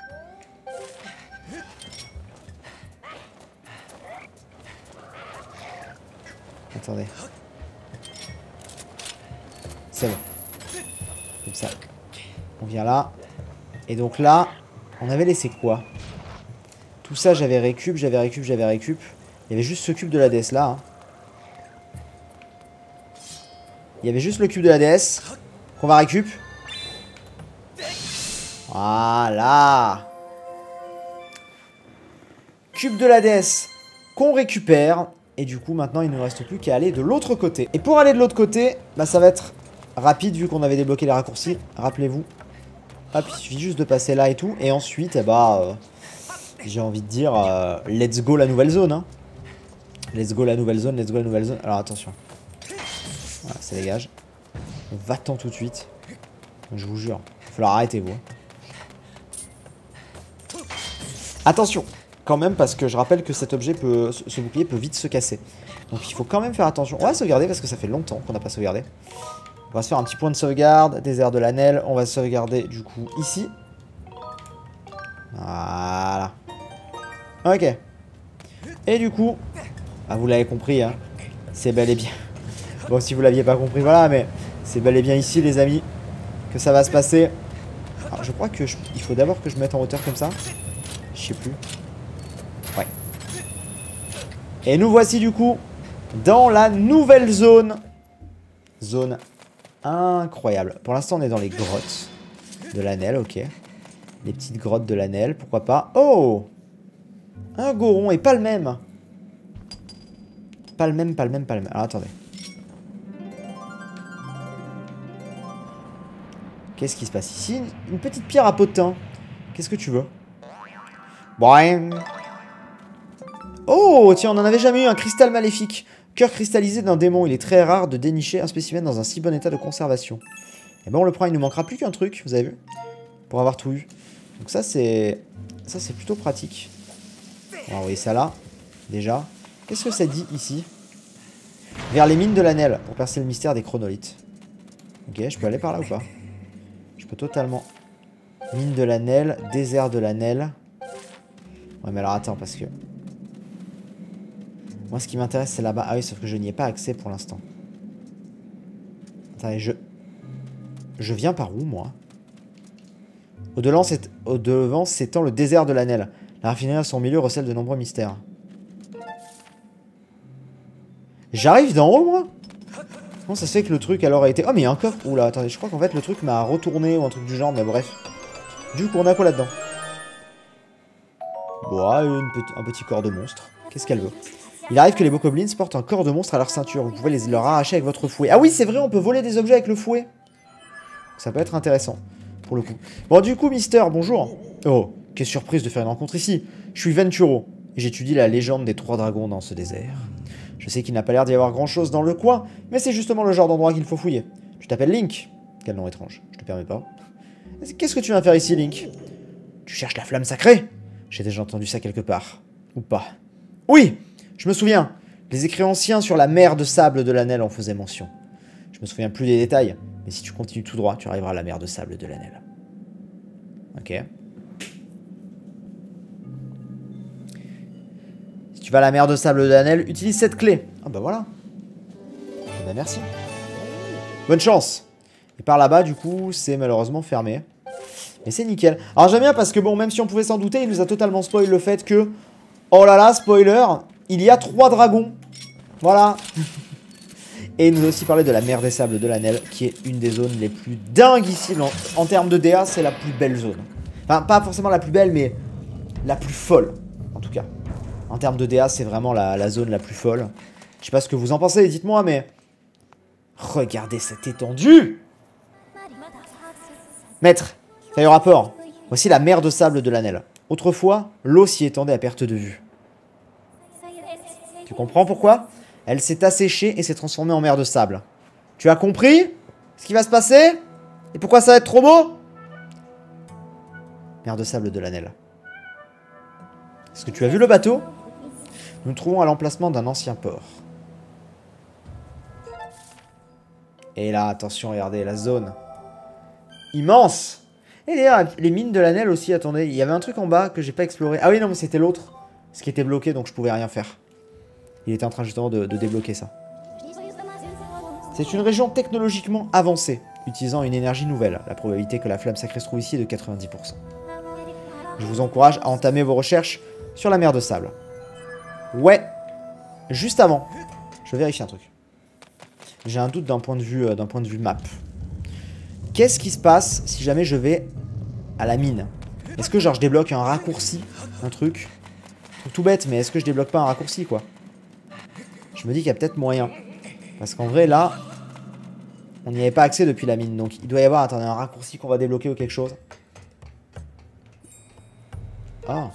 Attendez. C'est bon. Comme ça. On vient là. Et donc là, on avait laissé quoi? Tout ça, j'avais récup, j'avais récup, j'avais récup. Il y avait juste ce cube de la déesse là. Hein. Il y avait juste le cube de la déesse qu'on va récup. Voilà. Cube de la déesse qu'on récupère. Et du coup, maintenant, il ne nous reste plus qu'à aller de l'autre côté. Et pour aller de l'autre côté, bah, ça va être rapide vu qu'on avait débloqué les raccourcis. Rappelez-vous. Hop, il suffit juste de passer là et tout. Et ensuite, eh bah, euh, j'ai envie de dire, euh, let's go la nouvelle zone. Hein. Let's go la nouvelle zone, let's go la nouvelle zone. Alors, attention. Voilà, ça dégage. On va-t'en tout de suite. Je vous jure. Il va falloir arrêter, vous. Attention quand même, parce que je rappelle que cet objet peut, ce bouclier peut vite se casser. Donc il faut quand même faire attention. On va sauvegarder parce que ça fait longtemps qu'on n'a pas sauvegardé. On va se faire un petit point de sauvegarde. Désert de l'Anel. On va sauvegarder du coup ici. Voilà. Ok. Et du coup, ah, vous l'avez compris, hein, c'est bel et bien... Bon, si vous l'aviez pas compris, voilà, mais c'est bel et bien ici, les amis, que ça va se passer. Alors, je crois que je... il faut d'abord que je me mette en hauteur comme ça. Je sais plus. Ouais. Et nous voici du coup dans la nouvelle zone. Zone incroyable. Pour l'instant, on est dans les grottes de l'Anel, ok. Les petites grottes de l'Anel, pourquoi pas. Oh! Un Goron et pas le même. Pas le même, pas le même, pas le même. Alors attendez. Qu'est-ce qui se passe ici? Une petite pierre à potin. Qu'est-ce que tu veux? Boing. Oh, tiens, on en avait jamais eu un cristal maléfique. Cœur cristallisé d'un démon. Il est très rare de dénicher un spécimen dans un si bon état de conservation. Et ben on le prend, il nous manquera plus qu'un truc, vous avez vu? Pour avoir tout eu. Donc ça c'est... Ça c'est plutôt pratique. On va envoyer ça là, déjà. Qu'est-ce que ça dit ici? Vers les mines de l'Anel, pour percer le mystère des chronolithes. Ok, je peux aller par là ou pas? Je peux totalement... Mine de l'Anel, désert de l'Anel. Ouais mais alors attends, parce que... Moi ce qui m'intéresse c'est là-bas. Ah oui, sauf que je n'y ai pas accès pour l'instant. Attendez, je... Je viens par où, moi? Au-devant s'étend le désert de l'Anel. La raffinerie à son milieu recèle de nombreux mystères. J'arrive d'en haut, moi? Comment ça se fait que le truc alors a été... Oh, mais il y a un coffre. Oula, attendez, je crois qu'en fait le truc m'a retourné ou un truc du genre, mais bref. Du coup, on a quoi là-dedans? Bon, une petit, un petit corps de monstre. Qu'est-ce qu'elle veut? Il arrive que les bokoblins portent un corps de monstre à leur ceinture. Vous pouvez les, leur arracher avec votre fouet. Ah oui, c'est vrai, on peut voler des objets avec le fouet. Ça peut être intéressant, pour le coup. Bon, du coup, Mister, bonjour. Oh, quelle surprise de faire une rencontre ici. Je suis Venturo, et j'étudie la légende des trois dragons dans ce désert. Je sais qu'il n'a pas l'air d'y avoir grand-chose dans le coin, mais c'est justement le genre d'endroit qu'il faut fouiller. Tu t'appelles Link. Quel nom étrange, je te permets pas. Qu'est-ce que tu viens faire ici, Link? Tu cherches la flamme sacrée? J'ai déjà entendu ça quelque part. Ou pas. Oui, je me souviens. Les écrits anciens sur la mer de sable de l'Anel en faisaient mention. Je me souviens plus des détails. Mais si tu continues tout droit, tu arriveras à la mer de sable de l'Anel. Ok. Si tu vas à la mer de sable de l'Anel, utilise cette clé. Ah bah voilà. Eh ben merci. Bonne chance. Et par là-bas, du coup, c'est malheureusement fermé. Mais c'est nickel. Alors j'aime bien parce que bon, même si on pouvait s'en douter, il nous a totalement spoil le fait que... Oh là là, spoiler, il y a trois dragons. Voilà. Et il nous a aussi parlé de la mer des sables de l'Anel, qui est une des zones les plus dingues ici. En, en termes de D A, c'est la plus belle zone. Enfin, pas forcément la plus belle, mais la plus folle, en tout cas. En termes de D A, c'est vraiment la, la zone la plus folle. Je sais pas ce que vous en pensez, dites-moi, mais... Regardez cette étendue! Maître, ça y est au rapport. Voici la mer de sable de l'Anel. Autrefois, l'eau s'y étendait à perte de vue. Tu comprends pourquoi? Elle s'est asséchée et s'est transformée en mer de sable. Tu as compris ce qui va se passer? Et pourquoi ça va être trop beau? Mer de sable de l'Anel. Est-ce que tu as vu le bateau? Nous nous trouvons à l'emplacement d'un ancien port. Et là, attention, regardez, la zone. Immense! Et d'ailleurs, les mines de l'Anel aussi, attendez, il y avait un truc en bas que j'ai pas exploré. Ah oui, non, mais c'était l'autre. Ce qui était bloqué, donc je pouvais rien faire. Il était en train justement de, de débloquer ça. C'est une région technologiquement avancée, utilisant une énergie nouvelle. La probabilité que la flamme sacrée se trouve ici est de quatre-vingt-dix pour cent. Je vous encourage à entamer vos recherches sur la mer de sable. Ouais. Juste avant, je vérifie un truc. J'ai un doute d'un point de vue, euh, d'un point de vue map. Qu'est-ce qui se passe si jamais je vais à la mine? Est-ce que genre je débloque un raccourci? Un truc tout bête, mais est-ce que je débloque pas un raccourci, quoi? Je me dis qu'il y a peut-être moyen. Parce qu'en vrai, là, on n'y avait pas accès depuis la mine. Donc il doit y avoir, attendez, un raccourci qu'on va débloquer ou quelque chose. Ah.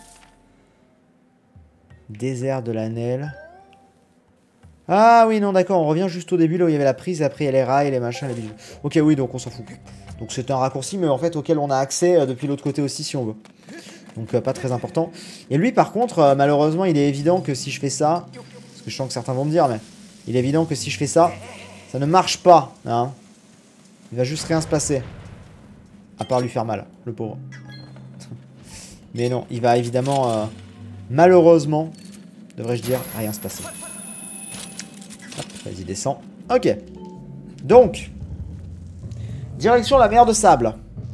Désert de l'Anel. Ah oui, non, d'accord, on revient juste au début, là où il y avait la prise, et après il y a les rails, les machins, les bijoux. Ok, oui, donc on s'en fout. Donc c'est un raccourci, mais en fait, auquel on a accès euh, depuis l'autre côté aussi, si on veut. Donc euh, pas très important. Et lui, par contre, euh, malheureusement, il est évident que si je fais ça... Parce que je sens que certains vont me dire, mais... Il est évident que si je fais ça, ça ne marche pas, hein. Il va juste rien se passer. À part lui faire mal, le pauvre. Mais non, il va évidemment... Euh, malheureusement, devrais-je dire, rien se passer. Vas-y, descends. Ok. Donc, direction la mer de sable.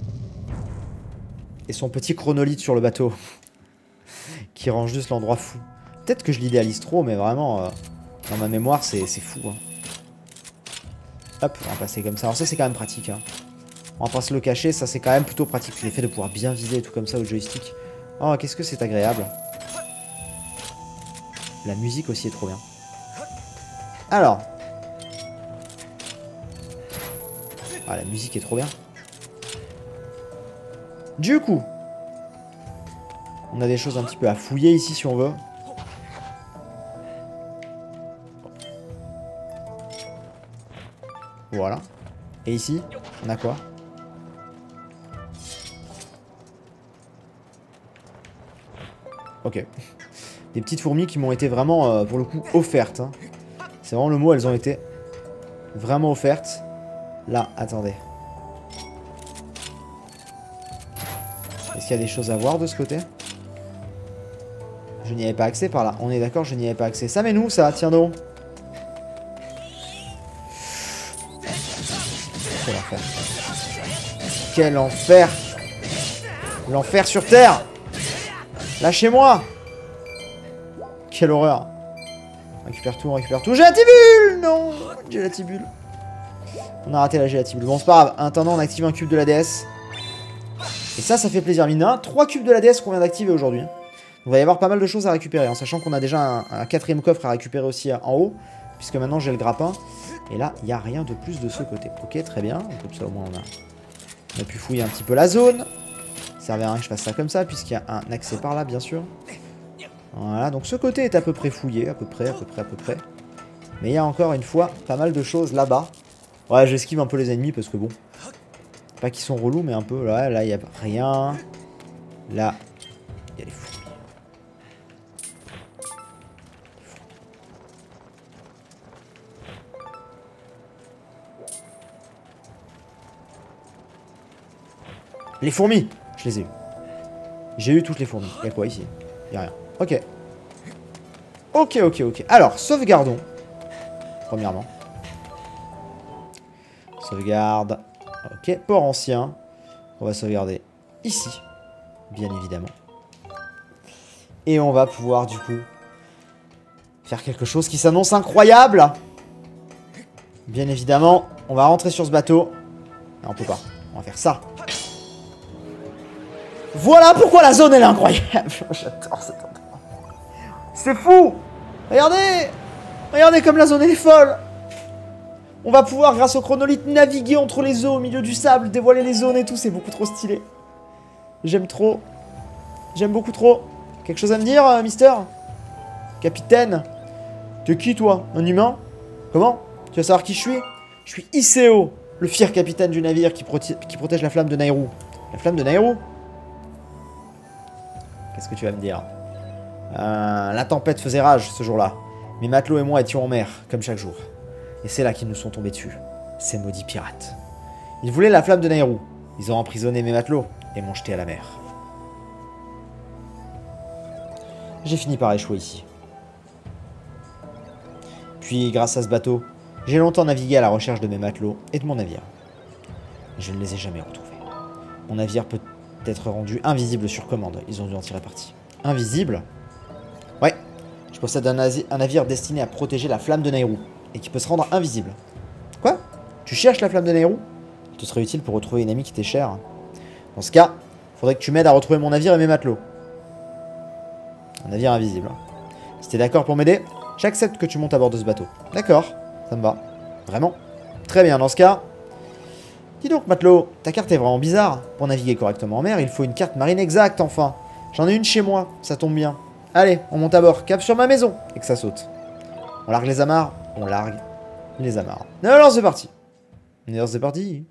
Et son petit chronolithe sur le bateau. Qui rend juste l'endroit fou. Peut-être que je l'idéalise trop, mais vraiment, euh, dans ma mémoire, c'est fou. Hein. Hop, on va passer comme ça. Alors ça, c'est quand même pratique. Hein. On va pas se le cacher, ça c'est quand même plutôt pratique. L'effet de pouvoir bien viser et tout comme ça au joystick. Oh, qu'est-ce que c'est agréable. La musique aussi est trop bien. Alors. Ah, la musique est trop bien. Du coup. On a des choses un petit peu à fouiller ici si on veut. Voilà. Et ici, on a quoi? Ok. Des petites fourmis qui m'ont été vraiment, euh, pour le coup, offertes. Hein. C'est vraiment le mot, elles ont été vraiment offertes. Là, attendez. Est-ce qu'il y a des choses à voir de ce côté? Je n'y avais pas accès par là. On est d'accord, je n'y avais pas accès. Ça, mais nous, ça, tiens donc. Quel enfer. Quel enfer. L'enfer sur Terre. Lâchez-moi. Quelle horreur. On récupère tout, on récupère tout. Gélatibule. Non. Gélatibule. On a raté la gélatibule. Bon, c'est pas grave. En attendant, on active un cube de la déesse. Et ça, ça fait plaisir. Mine de rien, trois cubes de la déesse qu'on vient d'activer aujourd'hui. Il va y avoir pas mal de choses à récupérer. En sachant qu'on a déjà un, un quatrième coffre à récupérer aussi en haut. Puisque maintenant, j'ai le grappin. Et là, il n'y a rien de plus de ce côté. Ok, très bien. Comme ça, au moins, on a, on a pu fouiller un petit peu la zone. Ça servait à rien que je fasse ça comme ça, puisqu'il y a un accès par là, bien sûr. Voilà, donc ce côté est à peu près fouillé. À peu près, à peu près, à peu près. Mais il y a encore une fois pas mal de choses là-bas. Ouais, j'esquive un peu les ennemis, parce que bon... Pas qu'ils sont relous, mais un peu... Là, là, il n'y a rien. Là, il y a les fourmis. Les fourmis, je les ai eues. J'ai eu toutes les fourmis. Il y a quoi ici? Il n'y a rien. Ok. Ok, ok, ok. Alors, sauvegardons. Premièrement. Sauvegarde. Ok, port ancien. On va sauvegarder ici. Bien évidemment. Et on va pouvoir, du coup, faire quelque chose qui s'annonce incroyable. Bien évidemment, on va rentrer sur ce bateau. Non, on peut pas. On va faire ça. Voilà pourquoi la zone elle est incroyable. J'adore cet endroit. C'est fou. Regardez. Regardez comme la zone elle est folle. On va pouvoir, grâce au chronolithe, naviguer entre les eaux au milieu du sable, dévoiler les zones et tout. C'est beaucoup trop stylé. J'aime trop. J'aime beaucoup trop. Quelque chose à me dire, euh, Mister? Capitaine? T'es qui, toi? Un humain? Comment? Tu vas savoir qui je suis? Je suis Iseo, le fier capitaine du navire qui, qui protège la flamme de Nayru. La flamme de Nayru? Qu'est-ce que tu vas me dire? euh, La tempête faisait rage ce jour-là. Mes matelots et moi étions en mer, comme chaque jour. Et c'est là qu'ils nous sont tombés dessus. Ces maudits pirates. Ils voulaient la flamme de Nayru. Ils ont emprisonné mes matelots et m'ont jeté à la mer. J'ai fini par échouer ici. Puis, grâce à ce bateau, j'ai longtemps navigué à la recherche de mes matelots et de mon navire. Je ne les ai jamais retrouvés. Mon navire peut être rendu invisible sur commande. Ils ont dû en tirer parti. Invisible? Ouais. Je possède un, un navire destiné à protéger la flamme de Nayru. Et qui peut se rendre invisible. Quoi? Tu cherches la flamme de Nayru? Il te serait utile pour retrouver une amie qui t'est chère. Dans ce cas, faudrait que tu m'aides à retrouver mon navire et mes matelots. Un navire invisible. Si t'es d'accord pour m'aider, j'accepte que tu montes à bord de ce bateau. D'accord, ça me va. Vraiment? Très bien, dans ce cas... Dis donc, matelot, ta carte est vraiment bizarre. Pour naviguer correctement en mer, il faut une carte marine exacte, enfin. J'en ai une chez moi, ça tombe bien. Allez, on monte à bord, cap sur ma maison, et que ça saute. On largue les amarres, on largue les amarres. Alors c'est parti. Alors c'est parti.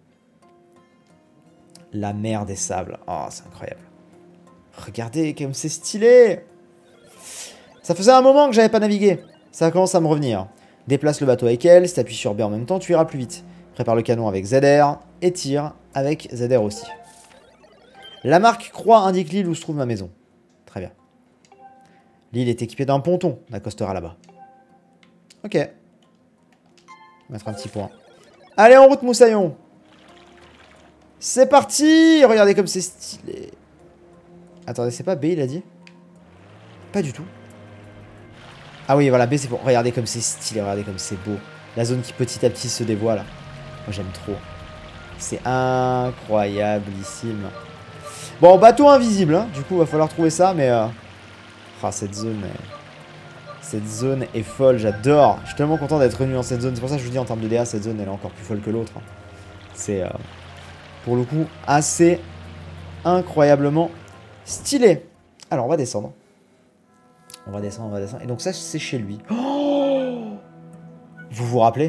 La mer des sables. Oh, c'est incroyable. Regardez comme c'est stylé. Ça faisait un moment que j'avais pas navigué. Ça commence à me revenir. Déplace le bateau avec elle, si t'appuies sur B en même temps, tu iras plus vite. Prépare le canon avec Z R et tire avec Z R aussi. La marque croix indique l'île où se trouve ma maison. Très bien. L'île est équipée d'un ponton. On accostera là-bas. Ok. On va mettre un petit point. Allez, en route, moussaillon. C'est parti. Regardez comme c'est stylé. Attendez, c'est pas B, il a dit? Pas du tout. Ah oui, voilà, B, c'est pour... Regardez comme c'est stylé, regardez comme c'est beau. La zone qui petit à petit se dévoile. Moi, j'aime trop. C'est incroyablissime. Bon, bateau invisible, hein. Du coup, il va falloir trouver ça, mais... Euh... Ah, cette zone... Cette zone est folle, j'adore. Je suis tellement content d'être venu dans cette zone. C'est pour ça que je vous dis, en termes de D A, cette zone, elle est encore plus folle que l'autre. C'est, euh, pour le coup, assez incroyablement stylé. Alors, on va descendre. On va descendre, on va descendre. Et donc ça, c'est chez lui. Oh, vous vous rappelez?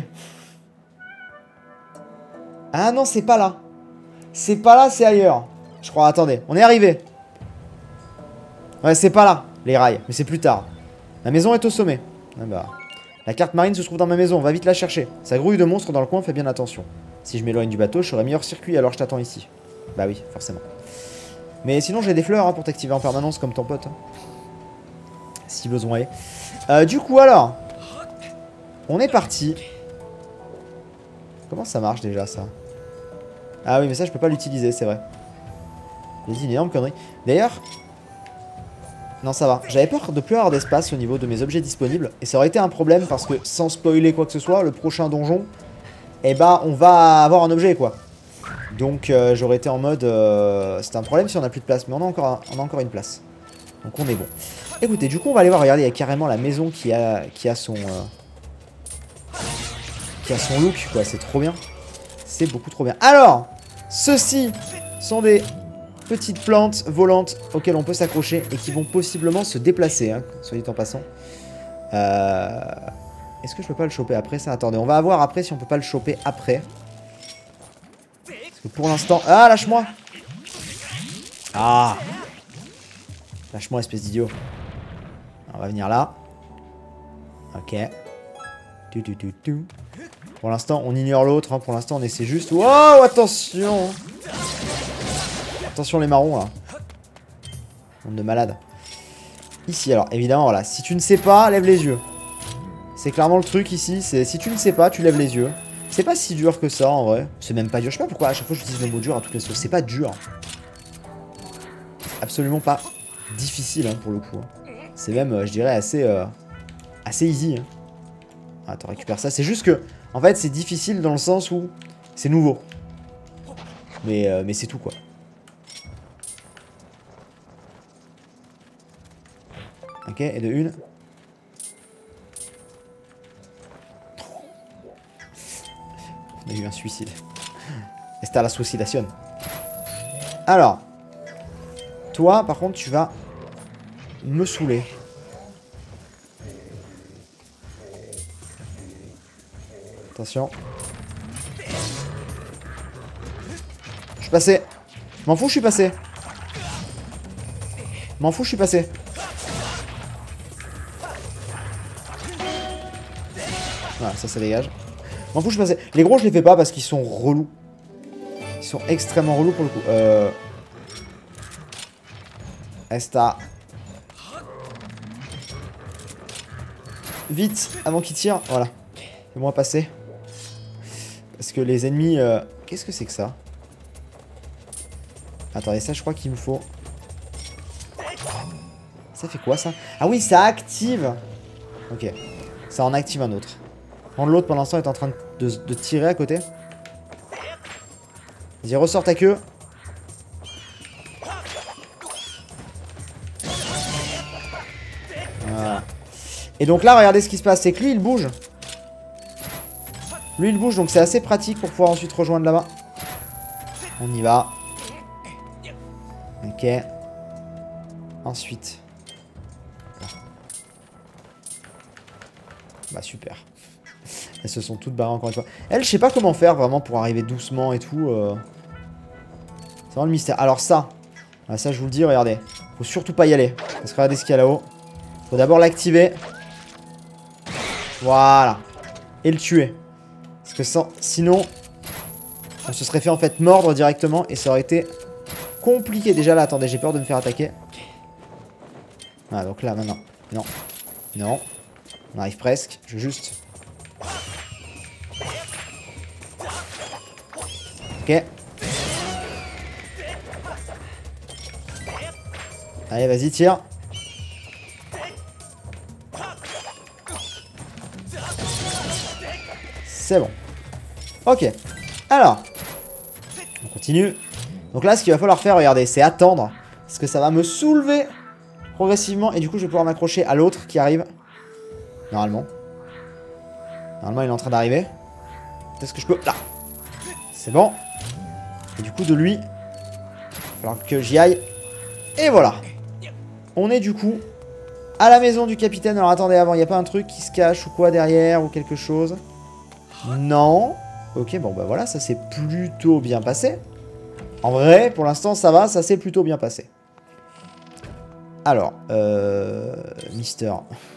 Ah non, c'est pas là. C'est pas là, c'est ailleurs. Je crois, attendez, on est arrivé. Ouais, c'est pas là, les rails. Mais c'est plus tard. La maison est au sommet. Ah bah. La carte marine se trouve dans ma maison, on va vite la chercher. Ça grouille de monstres dans le coin, fais bien attention. Si je m'éloigne du bateau, je ferai meilleur circuit, alors je t'attends ici. Bah oui, forcément. Mais sinon, j'ai des fleurs hein, pour t'activer en permanence comme ton pote. Hein. Si besoin est. Euh, du coup, alors. On est parti. Comment ça marche déjà, ça? Ah oui, mais ça, je peux pas l'utiliser, c'est vrai. J'ai dit une énorme connerie. D'ailleurs... Non, ça va. J'avais peur de plus avoir d'espace au niveau de mes objets disponibles. Et ça aurait été un problème parce que, sans spoiler quoi que ce soit, le prochain donjon, eh bah, on va avoir un objet, quoi. Donc, euh, j'aurais été en mode... Euh, c'est un problème si on a plus de place. Mais on a, encore un, on a encore une place. Donc, on est bon. Écoutez, du coup, on va aller voir. Regardez, il y a carrément la maison qui a, qui a son... Euh, qui a son look, quoi. C'est trop bien. C'est beaucoup trop bien. Alors, ceux-ci sont des... petites plantes volantes auxquelles on peut s'accrocher et qui vont possiblement se déplacer, hein, soit dit en passant. Euh... Est-ce que je peux pas le choper après ça? Attendez, on va voir après si on peut pas le choper après. Parce que pour l'instant... Ah, lâche-moi! Ah! Lâche-moi, espèce d'idiot. On va venir là. Ok. Tu, tu, tu, tu. Pour l'instant, on ignore l'autre. Hein. Pour l'instant, on essaie juste... Wow, attention! Attention les marrons là. Monde de malade. Ici alors évidemment voilà. Si tu ne sais pas, lève les yeux. C'est clairement le truc ici. C'est si tu ne sais pas, tu lèves les yeux. C'est pas si dur que ça en vrai. C'est même pas dur. Je sais pas pourquoi à chaque fois je dis le mot dur à toutes les sauces. C'est pas dur. Absolument pas difficile hein, pour le coup. C'est même euh, je dirais assez euh, assez easy. Hein. Attends récupère ça. C'est juste que en fait c'est difficile dans le sens où c'est nouveau. Mais, euh, mais c'est tout quoi. Ok, et de une. On a eu un suicide. Esta la suicidation. Alors. Toi, par contre, tu vas me saouler. Attention. Je suis passé. M'en fous, je suis passé. M'en fous, je suis passé. Voilà, ça, ça dégage. M'en fous, je suis passé. Les gros, je les fais pas parce qu'ils sont relous. Ils sont extrêmement relous pour le coup. Euh... Esta. Vite, avant qu'ils tirent. Voilà. Fais-moi passer. Parce que les ennemis... Euh... Qu'est-ce que c'est que ça? Attendez, ça, je crois qu'il me faut... Ça fait quoi, ça? Ah oui, ça active. Ok. Ça en active un autre. L'autre, pour l'instant, est en train de, de, de tirer à côté. Vas-y, ressors ta queue. Voilà. Et donc là, regardez ce qui se passe. C'est que lui, il bouge. Lui, il bouge. Donc c'est assez pratique pour pouvoir ensuite rejoindre là-bas. On y va. Ok. Ensuite. Bah, super. Elles se sont toutes barrées encore une fois. Elle, je sais pas comment faire vraiment pour arriver doucement et tout. Euh... C'est vraiment le mystère. Alors ça, ah, ça je vous le dis, regardez. Faut surtout pas y aller. Parce que regardez ce qu'il y a là-haut. Faut d'abord l'activer. Voilà. Et le tuer. Parce que sans... sinon, on se serait fait en fait mordre directement. Et ça aurait été compliqué. Déjà là, attendez, j'ai peur de me faire attaquer. Ah, donc là, maintenant. Non. Non. On arrive presque. Je veux juste... Ok. Allez, vas-y, tire. C'est bon. Ok. Alors. On continue. Donc là, ce qu'il va falloir faire, regardez, c'est attendre. Parce que ça va me soulever progressivement. Et du coup, je vais pouvoir m'accrocher à l'autre qui arrive. Normalement. Normalement, il est en train d'arriver. Est-ce que je peux... Là. C'est bon. Et du coup, de lui... Il va falloir que j'y aille. Et voilà. On est du coup à la maison du capitaine. Alors attendez, avant, il n'y a pas un truc qui se cache ou quoi derrière ou quelque chose? Non. Ok, bon bah voilà, ça s'est plutôt bien passé. En vrai, pour l'instant, ça va, ça s'est plutôt bien passé. Alors, euh... Mister...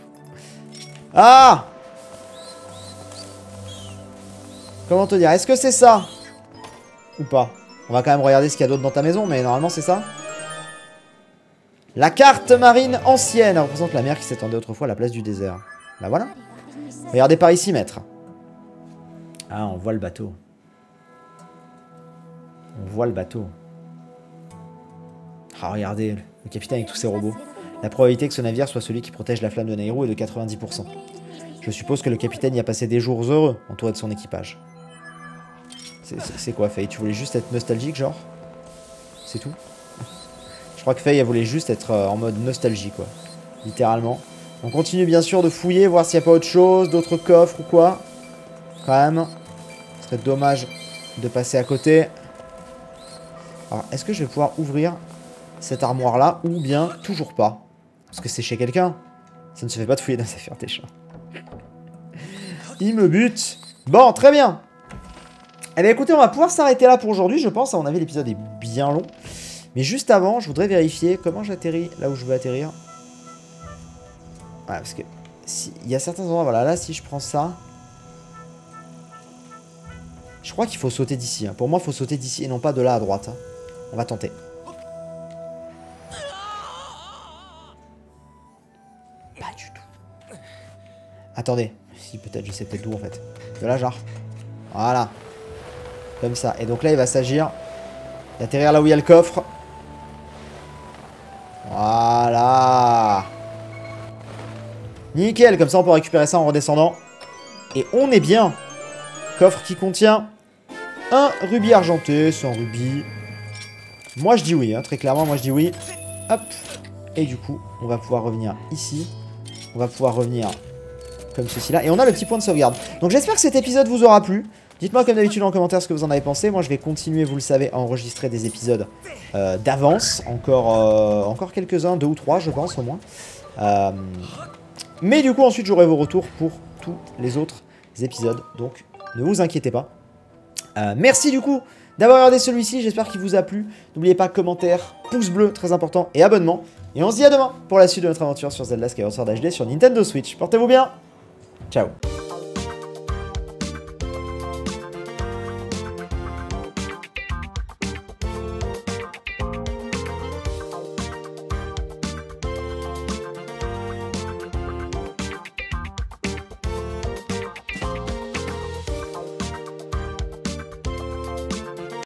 Ah! Comment te dire? Est-ce que c'est ça? Ou pas? On va quand même regarder ce qu'il y a d'autre dans ta maison, mais normalement c'est ça. La carte marine ancienne. Elle représente la mer qui s'étendait autrefois à la place du désert. Bah voilà. Regardez par ici, maître. Ah, on voit le bateau. On voit le bateau. Ah, regardez, le capitaine avec tous ses robots. La probabilité que ce navire soit celui qui protège la flamme de Nehru est de quatre-vingt-dix pour cent. Je suppose que le capitaine y a passé des jours heureux, entouré de son équipage. C'est quoi, Faye? Tu voulais juste être nostalgique, genre? C'est tout? Je crois que Faye, elle voulait juste être euh, en mode nostalgie, quoi. Littéralement. On continue, bien sûr, de fouiller, voir s'il n'y a pas autre chose, d'autres coffres ou quoi. Quand même. Ce serait dommage de passer à côté. Alors, est-ce que je vais pouvoir ouvrir cette armoire-là ou bien toujours pas? Parce que c'est chez quelqu'un. Ça ne se fait pas de fouiller dans les affaires des chats. Il me bute. Bon, très bien. Eh bien, écoutez, on va pouvoir s'arrêter là pour aujourd'hui, je pense. À mon avis, l'épisode est bien long. Mais juste avant, je voudrais vérifier comment j'atterris là où je veux atterrir. Voilà, parce que si, il y a certains endroits, voilà, là, si je prends ça... Je crois qu'il faut sauter d'ici. Hein. Pour moi, il faut sauter d'ici et non pas de là à droite. Hein. On va tenter. Pas du tout. Attendez. Si, peut-être, je sais peut-être d'où, en fait. De là, genre. Voilà. Comme ça. Et donc là, il va s'agir d'atterrir là où il y a le coffre. Voilà. Nickel. Comme ça, on peut récupérer ça en redescendant. Et on est bien. Coffre qui contient un rubis argenté. C'est un rubis. Moi, je dis oui. Hein, très clairement, moi, je dis oui. Hop. Et du coup, on va pouvoir revenir ici. On va pouvoir revenir comme ceci là. Et on a le petit point de sauvegarde. Donc, j'espère que cet épisode vous aura plu. Dites-moi comme d'habitude en commentaire ce que vous en avez pensé. Moi, je vais continuer, vous le savez, à enregistrer des épisodes euh, d'avance. Encore, euh, encore quelques-uns, deux ou trois, je pense, au moins. Euh, mais du coup, ensuite, j'aurai vos retours pour tous les autres épisodes. Donc, ne vous inquiétez pas. Euh, merci du coup d'avoir regardé celui-ci. J'espère qu'il vous a plu. N'oubliez pas, commentaire, pouce bleu, très important, et abonnement. Et on se dit à demain pour la suite de notre aventure sur Zelda Skyward Sword H D sur Nintendo Switch. Portez-vous bien. Ciao.